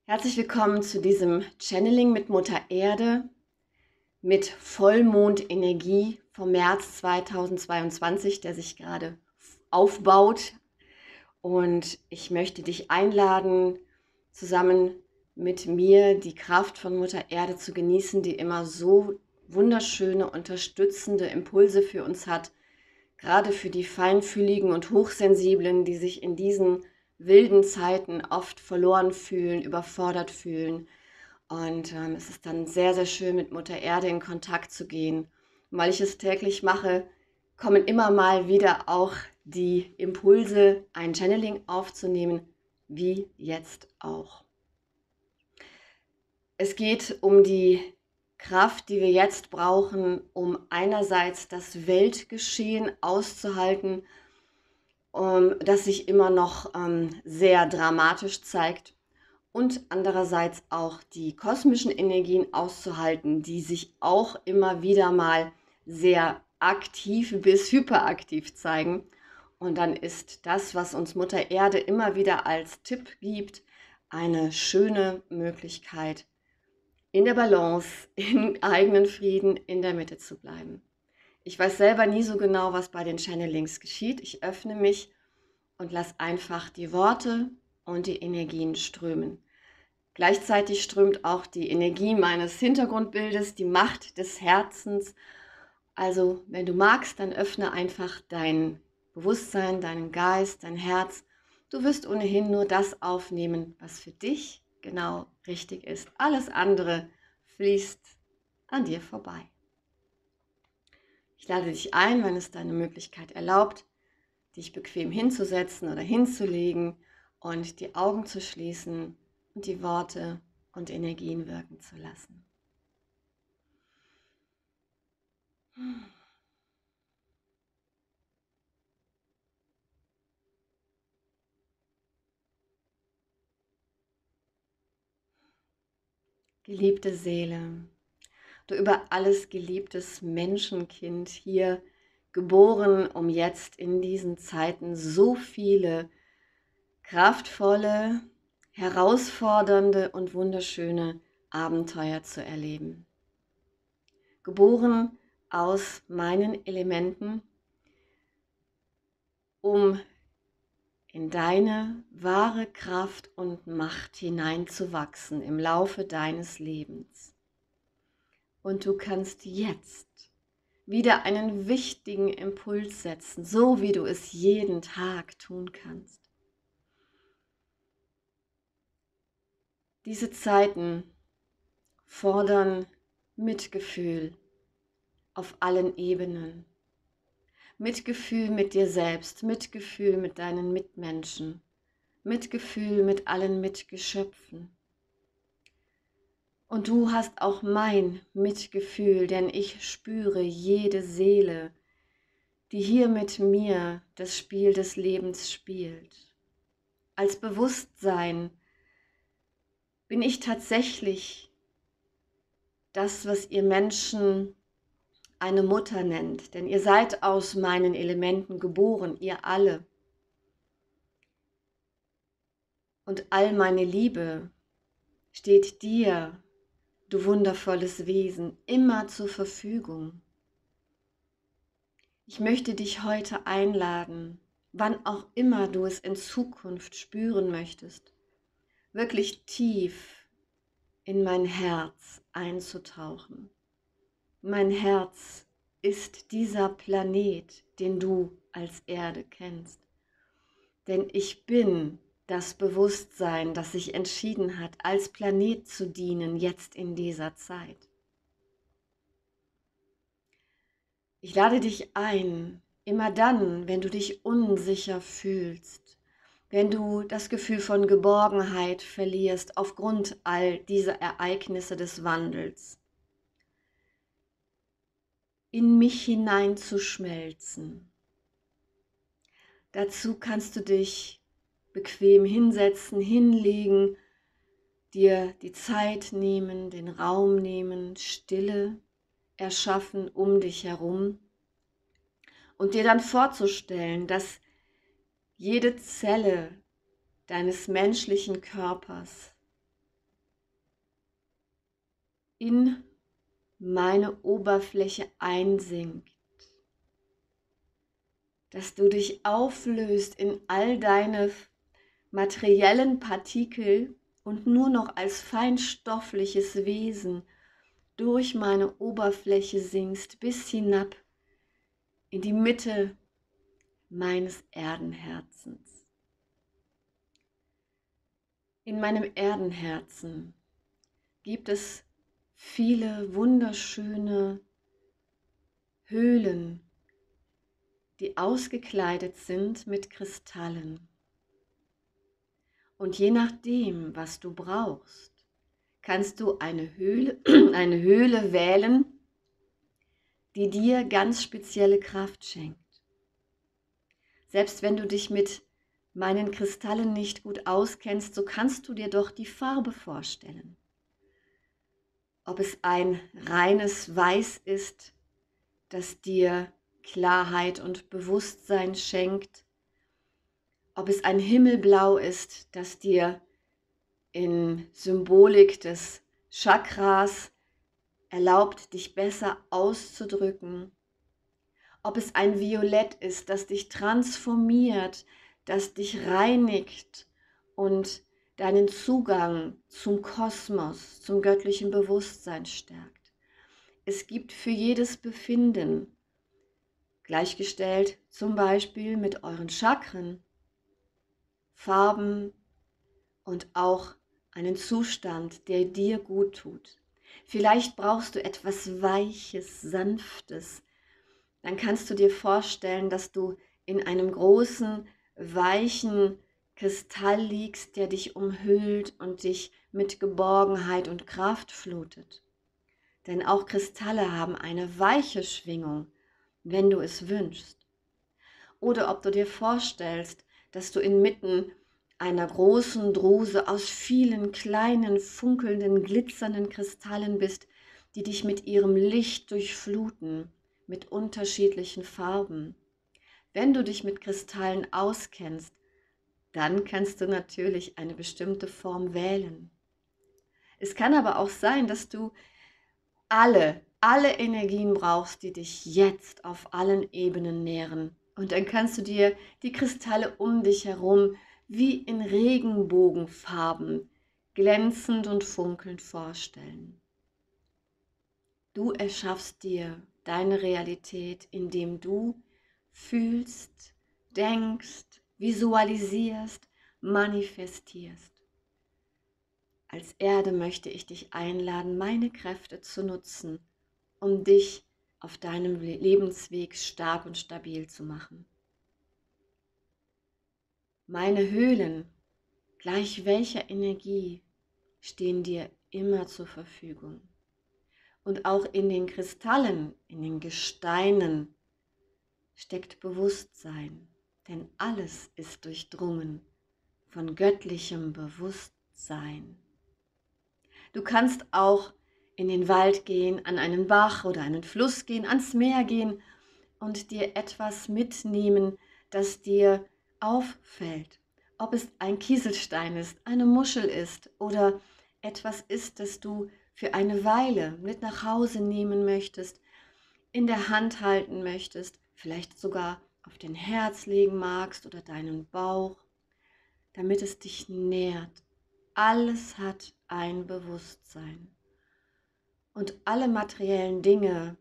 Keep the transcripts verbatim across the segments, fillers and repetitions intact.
Herzlich willkommen zu diesem Channeling mit Mutter Erde mit Vollmondenergie vom März zweitausendzweiundzwanzig, der sich gerade aufbaut. Und ich möchte dich einladen, zusammen mit mir die Kraft von Mutter Erde zu genießen, die immer so wunderschöne, unterstützende Impulse für uns hat, gerade für die Feinfühligen und Hochsensiblen, die sich in diesen wilden Zeiten oft verloren fühlen, überfordert fühlen. Und ähm, es ist dann sehr, sehr schön, mit Mutter Erde in Kontakt zu gehen. Und weil ich es täglich mache, kommen immer mal wieder auch die Impulse, ein Channeling aufzunehmen, wie jetzt auch. Es geht um die Kraft, die wir jetzt brauchen, um einerseits das Weltgeschehen auszuhalten, um, das sich immer noch ähm, sehr dramatisch zeigt, und andererseits auch die kosmischen Energien auszuhalten, die sich auch immer wieder mal sehr aktiv bis hyperaktiv zeigen. Und dann ist das, was uns Mutter Erde immer wieder als Tipp gibt, eine schöne Möglichkeit, in der Balance, im eigenen Frieden, in der Mitte zu bleiben. Ich weiß selber nie so genau, was bei den Channelings geschieht. Ich öffne mich und lasse einfach die Worte und die Energien strömen. Gleichzeitig strömt auch die Energie meines Hintergrundbildes, die Macht des Herzens. Also, wenn du magst, dann öffne einfach dein Bewusstsein, deinen Geist, dein Herz. Du wirst ohnehin nur das aufnehmen, was für dich genau richtig ist. Alles andere fließt an dir vorbei. Ich lade dich ein, wenn es deine Möglichkeit erlaubt, dich bequem hinzusetzen oder hinzulegen und die Augen zu schließen und die Worte und Energien wirken zu lassen. Geliebte Seele, du über alles geliebtes Menschenkind, hier geboren, um jetzt in diesen Zeiten so viele kraftvolle, herausfordernde und wunderschöne Abenteuer zu erleben. Geboren aus meinen Elementen, um in deine wahre Kraft und Macht hineinzuwachsen im Laufe deines Lebens. Und du kannst jetzt wieder einen wichtigen Impuls setzen, so wie du es jeden Tag tun kannst. Diese Zeiten fordern Mitgefühl auf allen Ebenen. Mitgefühl mit dir selbst, Mitgefühl mit deinen Mitmenschen, Mitgefühl mit allen Mitgeschöpfen. Und du hast auch mein Mitgefühl, denn ich spüre jede Seele, die hier mit mir das Spiel des Lebens spielt. Als Bewusstsein bin ich tatsächlich das, was ihr Menschen eine Mutter nennt, denn ihr seid aus meinen Elementen geboren, ihr alle. Und all meine Liebe steht dir, du wundervolles Wesen, immer zur Verfügung. Ich möchte dich heute einladen, wann auch immer du es in Zukunft spüren möchtest, wirklich tief in mein Herz einzutauchen. Mein Herz ist dieser Planet, den du als Erde kennst. Denn ich bin das Bewusstsein, das sich entschieden hat, als Planet zu dienen, jetzt in dieser Zeit. Ich lade dich ein, immer dann, wenn du dich unsicher fühlst, wenn du das Gefühl von Geborgenheit verlierst aufgrund all dieser Ereignisse des Wandels, in mich hineinzuschmelzen. Dazu kannst du dich bequem hinsetzen, hinlegen, dir die Zeit nehmen, den Raum nehmen, Stille erschaffen um dich herum und dir dann vorzustellen, dass jede Zelle deines menschlichen Körpers in meine Oberfläche einsinkt, dass du dich auflöst in all deine materiellen Partikel und nur noch als feinstoffliches Wesen durch meine Oberfläche sinkst bis hinab in die Mitte meines Erdenherzens. In meinem Erdenherzen gibt es viele wunderschöne Höhlen, die ausgekleidet sind mit Kristallen. Und je nachdem, was du brauchst, kannst du eine Höhle, eine Höhle wählen, die dir ganz spezielle Kraft schenkt. Selbst wenn du dich mit meinen Kristallen nicht gut auskennst, so kannst du dir doch die Farbe vorstellen. Ob es ein reines Weiß ist, das dir Klarheit und Bewusstsein schenkt, ob es ein Himmelblau ist, das dir in Symbolik des Chakras erlaubt, dich besser auszudrücken, ob es ein Violett ist, das dich transformiert, das dich reinigt und deinen Zugang zum Kosmos, zum göttlichen Bewusstsein stärkt. Es gibt für jedes Befinden, gleichgestellt zum Beispiel mit euren Chakren, Farben und auch einen Zustand, der dir gut tut. Vielleicht brauchst du etwas Weiches, Sanftes. Dann kannst du dir vorstellen, dass du in einem großen, weichen Kristall liegst, der dich umhüllt und dich mit Geborgenheit und Kraft flutet. Denn auch Kristalle haben eine weiche Schwingung, wenn du es wünschst. Oder ob du dir vorstellst, dass du inmitten einer großen Druse aus vielen kleinen, funkelnden, glitzernden Kristallen bist, die dich mit ihrem Licht durchfluten, mit unterschiedlichen Farben. Wenn du dich mit Kristallen auskennst, dann kannst du natürlich eine bestimmte Form wählen. Es kann aber auch sein, dass du alle, alle Energien brauchst, die dich jetzt auf allen Ebenen nähren. Und dann kannst du dir die Kristalle um dich herum wie in Regenbogenfarben glänzend und funkelnd vorstellen. Du erschaffst dir deine Realität, indem du fühlst, denkst, visualisierst, manifestierst. Als Erde möchte ich dich einladen, meine Kräfte zu nutzen, um dich auf deinem Lebensweg stark und stabil zu machen. Meine Höhlen, gleich welcher Energie, stehen dir immer zur Verfügung. Und auch in den Kristallen, in den Gesteinen steckt Bewusstsein, denn alles ist durchdrungen von göttlichem Bewusstsein. Du kannst auch in den Wald gehen, an einen Bach oder einen Fluss gehen, ans Meer gehen und dir etwas mitnehmen, das dir auffällt. Ob es ein Kieselstein ist, eine Muschel ist oder etwas ist, das du für eine Weile mit nach Hause nehmen möchtest, in der Hand halten möchtest, vielleicht sogar auf dein Herz legen magst oder deinen Bauch, damit es dich nährt. Alles hat ein Bewusstsein. Und alle materiellen Dinge,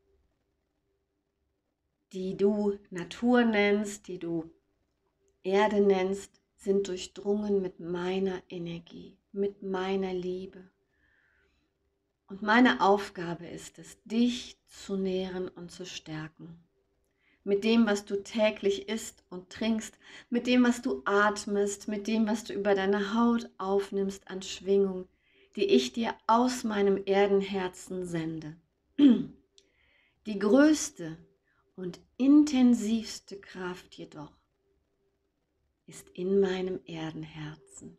die du Natur nennst, die du Erde nennst, sind durchdrungen mit meiner Energie, mit meiner Liebe. Und meine Aufgabe ist es, dich zu nähren und zu stärken. Mit dem, was du täglich isst und trinkst, mit dem, was du atmest, mit dem, was du über deine Haut aufnimmst an Schwingung, die ich dir aus meinem Erdenherzen sende. Die größte und intensivste Kraft jedoch ist in meinem Erdenherzen.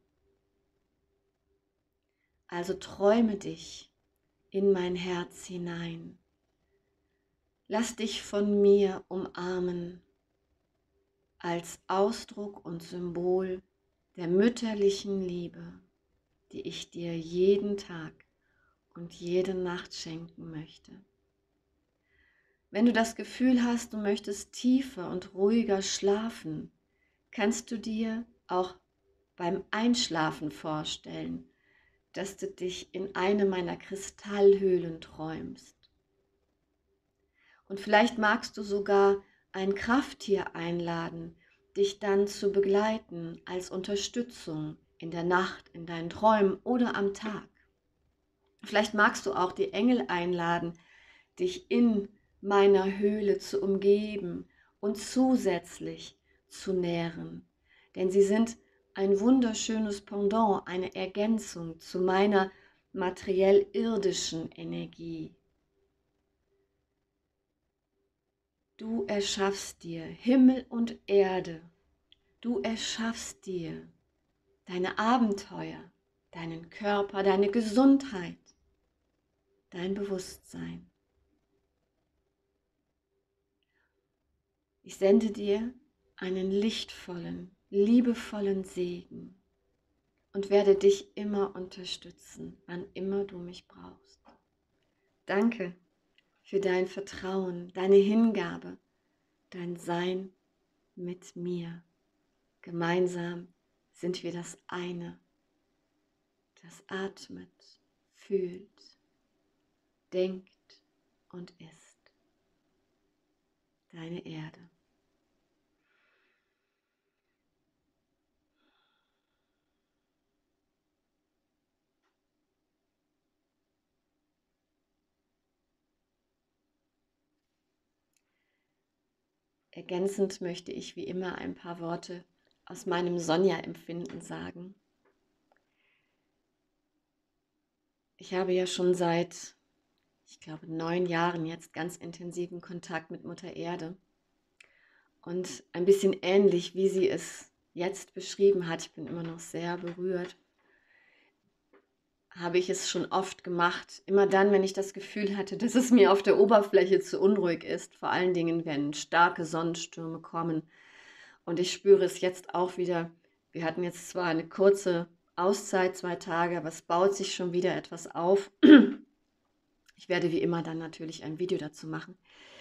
Also träume dich in mein Herz hinein. Lass dich von mir umarmen als Ausdruck und Symbol der mütterlichen Liebe, die ich dir jeden Tag und jede Nacht schenken möchte. Wenn du das Gefühl hast, du möchtest tiefer und ruhiger schlafen, kannst du dir auch beim Einschlafen vorstellen, dass du dich in eine meiner Kristallhöhlen träumst. Und vielleicht magst du sogar ein Krafttier einladen, dich dann zu begleiten als Unterstützung in der Nacht, in deinen Träumen oder am Tag. Vielleicht magst du auch die Engel einladen, dich in meiner Höhle zu umgeben und zusätzlich zu nähren. Denn sie sind ein wunderschönes Pendant, eine Ergänzung zu meiner materiell-irdischen Energie. Du erschaffst dir Himmel und Erde. Du erschaffst dir deine Abenteuer, deinen Körper, deine Gesundheit, dein Bewusstsein. Ich sende dir einen lichtvollen, liebevollen Segen und werde dich immer unterstützen, wann immer du mich brauchst. Danke für dein Vertrauen, deine Hingabe, dein Sein mit mir. Gemeinsam sind wir das eine, das atmet, fühlt, denkt und ist. Deine Erde. Ergänzend möchte ich wie immer ein paar Worte aus meinem Sonja-Empfinden sagen. Ich habe ja schon seit, ich glaube, neun Jahren jetzt ganz intensiven Kontakt mit Mutter Erde. Und ein bisschen ähnlich, wie sie es jetzt beschrieben hat, ich bin immer noch sehr berührt, habe ich es schon oft gemacht. Immer dann, wenn ich das Gefühl hatte, dass es mir auf der Oberfläche zu unruhig ist, vor allen Dingen, wenn starke Sonnenstürme kommen. Und ich spüre es jetzt auch wieder. Wir hatten jetzt zwar eine kurze Auszeit, zwei Tage, aber es baut sich schon wieder etwas auf. Ich werde wie immer dann natürlich ein Video dazu machen.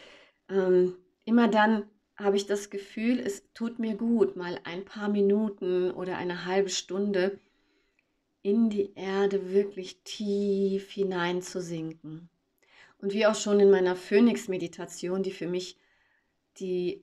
Ähm, immer dann habe ich das Gefühl, es tut mir gut, mal ein paar Minuten oder eine halbe Stunde in die Erde wirklich tief hineinzusinken. Und wie auch schon in meiner Phönix-Meditation, die für mich die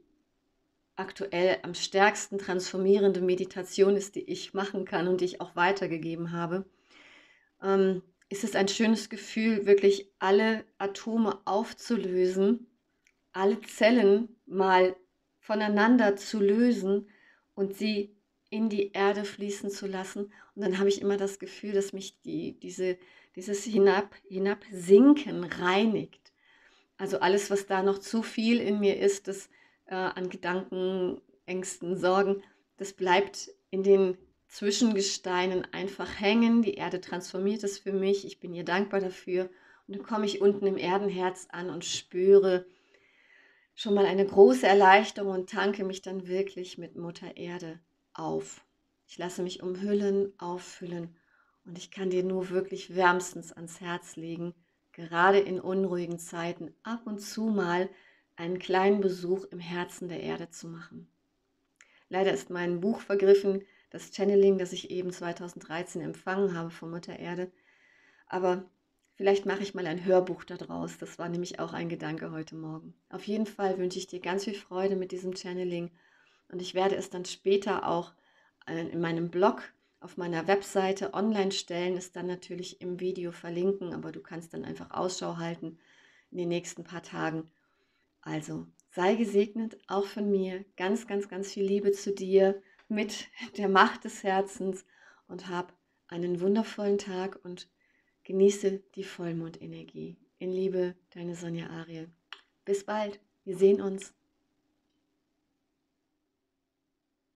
aktuell am stärksten transformierende Meditation ist, die ich machen kann und die ich auch weitergegeben habe, ähm, ist es ein schönes Gefühl, wirklich alle Atome aufzulösen, alle Zellen mal voneinander zu lösen und sie in die Erde fließen zu lassen. Und dann habe ich immer das Gefühl, dass mich die, diese, dieses Hinab, Hinabsinken reinigt. Also alles, was da noch zu viel in mir ist, das äh, an Gedanken, Ängsten, Sorgen, das bleibt in den Zwischengesteinen einfach hängen. Die Erde transformiert es für mich. Ich bin ihr dankbar dafür. Und dann komme ich unten im Erdenherz an und spüre schon mal eine große Erleichterung und tanke mich dann wirklich mit Mutter Erde auf. Ich lasse mich umhüllen, auffüllen und ich kann dir nur wirklich wärmstens ans Herz legen, gerade in unruhigen Zeiten ab und zu mal einen kleinen Besuch im Herzen der Erde zu machen. Leider ist mein Buch vergriffen, das Channeling, das ich eben zweitausenddreizehn empfangen habe von Mutter Erde, aber vielleicht mache ich mal ein Hörbuch daraus. Das war nämlich auch ein Gedanke heute Morgen. Auf jeden Fall wünsche ich dir ganz viel Freude mit diesem Channeling. Und ich werde es dann später auch in meinem Blog, auf meiner Webseite online stellen, es dann natürlich im Video verlinken. Aber du kannst dann einfach Ausschau halten in den nächsten paar Tagen. Also sei gesegnet, auch von mir. Ganz, ganz, ganz viel Liebe zu dir mit der Macht des Herzens. Und hab einen wundervollen Tag und genieße die Vollmondenergie. In Liebe, deine Sonja Ariel. Bis bald, wir sehen uns.